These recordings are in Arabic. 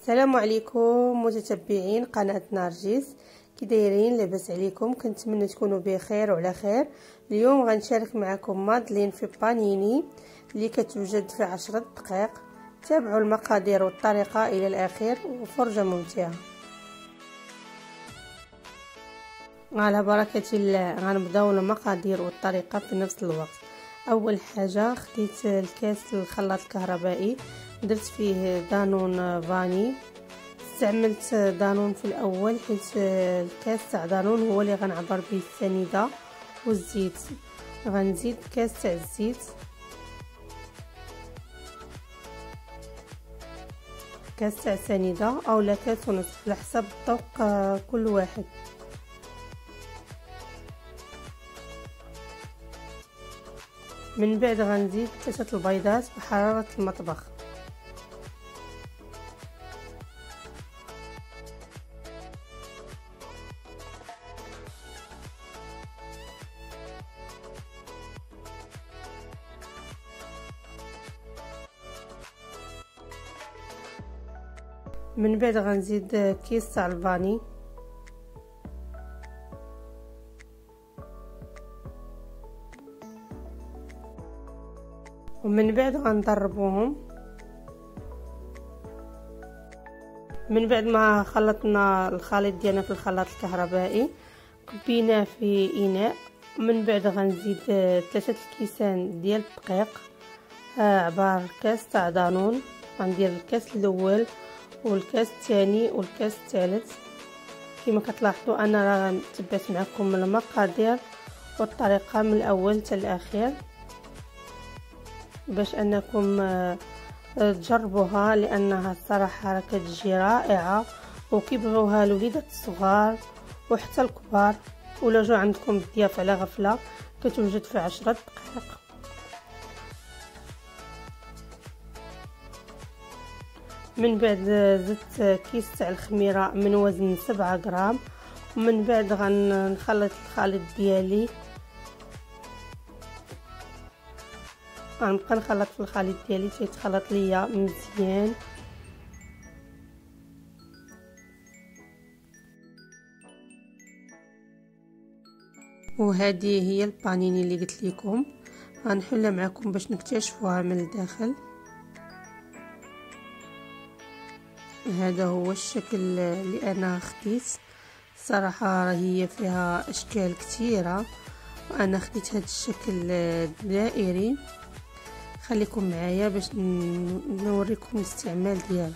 السلام عليكم متتبعين قناة نرجس، كي دايرين؟ لاباس عليكم؟ كنتمنى تكونوا بخير وعلى خير. اليوم غنشارك معكم مادلين في بانيني اللي كتوجد في 10 دقائق. تابعوا المقادير والطريقة الى الاخير وفرجة ممتعة. على بركة الله غنبداو المقادير والطريقة في نفس الوقت. اول حاجة خديت الكاس الخلاط الكهربائي، درت فيه دانون فاني. استعملت دانون في الاول حيت الكاس تاع دانون هو اللي غنعبر به السنيده والزيت. غنزيد كاس تاع الزيت، كاس تاع سنيده اولا كاس ونصف على حسب الذوق كل واحد. من بعد غنزيد 3 البيضات بحراره المطبخ. من بعد غنزيد كيس تاع الفاني، ومن بعد غنضربوهم. من بعد ما خلطنا الخليط ديالنا في الخلاط الكهربائي كبيناه في اناء. من بعد غنزيد 3 الكيسان ديال الدقيق عبار كاس تاع دانون. غندير الكاس الاول والكاس الثاني والكاس الثالث. كما كتلاحظوا انا راه تبعت معكم المقادير والطريقه من الاول حتى الاخير باش انكم تجربوها، لانها الصراحه راه كتجي رائعه وكيبغيوها الوليدات الصغار وحتى الكبار. ولا جو عندكم الضياف على غفله كتوجد في 10 دقائق. من بعد زدت كيس تاع الخميره من وزن 7 غرام. ومن بعد غنخلط الخليط ديالي، غنبقى نخلط في الخليط ديالي تيتخلط ليا مزيان. وهذه هي البانيني اللي قلت لكم. غنحلها معكم باش نكتشفوها من الداخل. هذا هو الشكل اللي انا خديت. صراحه هي فيها اشكال كثيره وانا خديت هذا الشكل الدائري. خليكم معايا باش نوريكم الاستعمال ديالها.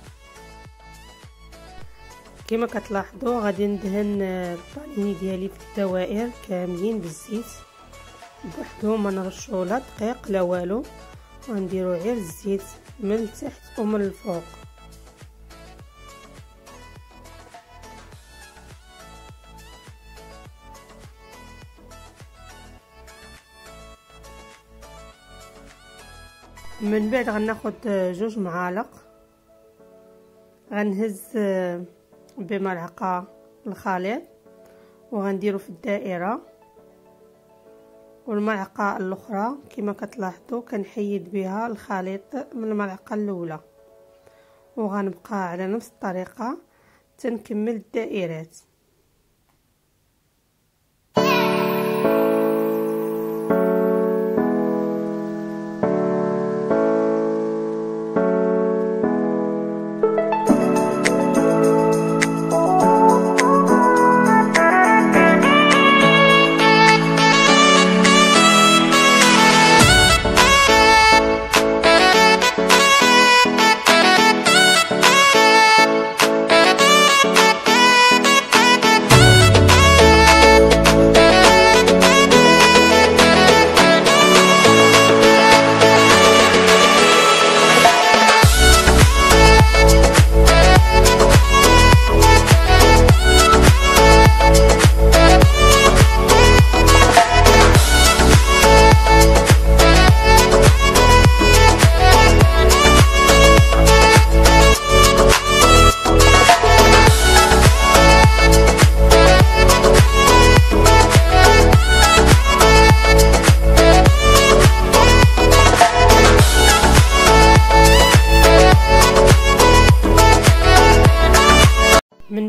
كما كتلاحظوا غادي ندهن البانيني ديالي في الدوائر كاملين بالزيت بوحدهم، ما نرشوا لا دقيق لا والو. غنديروا غير الزيت من التحت ومن الفوق. من بعد غناخد 2 معالق، غنهز بملعقه الخليط وغنديرو في الدائره، والملعقه الاخرى كما كتلاحظوا كنحيد بها الخليط من الملعقه الاولى، وغنبقى على نفس الطريقه تنكمل الدائرات.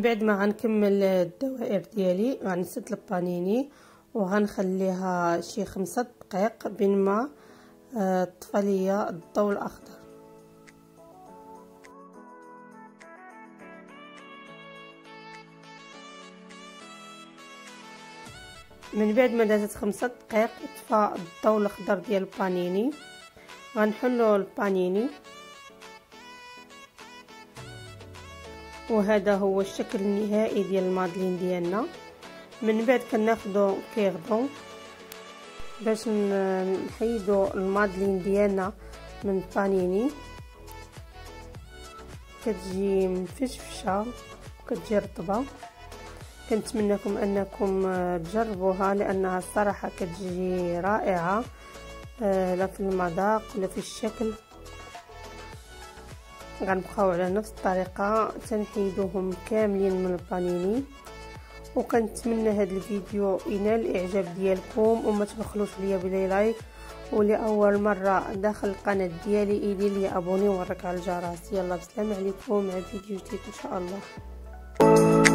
بعد ما غنكمل الدوائر ديالي غنسد البانيني وغنخليها شي 5 دقائق بين ما طفى ليا الضوء الاخضر. من بعد ما دازت 5 دقائق طفى الضوء الاخضر ديال البانيني، غنحلو البانيني وهذا هو الشكل النهائي ديال المادلين ديالنا. من بعد كناخدو كيغدون باش نحيدو المادلين ديالنا من البانيني، كتجي مفشفشه وكتجي رطبه. كنتمنىكم انكم تجربوها لانها الصراحه كتجي رائعه لا في المذاق ولا في الشكل. غنبقاو على نفس الطريقه تنحيدوهم كاملين من البانيني. وكنتمنى هذا الفيديو ينال الاعجاب ديالكم وما تبخلوش ليا بلي لايك، ولاول مره داخل القناه ديالي يدير لي ابوني وورك على الجرس. يلا بسلام عليكم مع فيديو جديد ان شاء الله.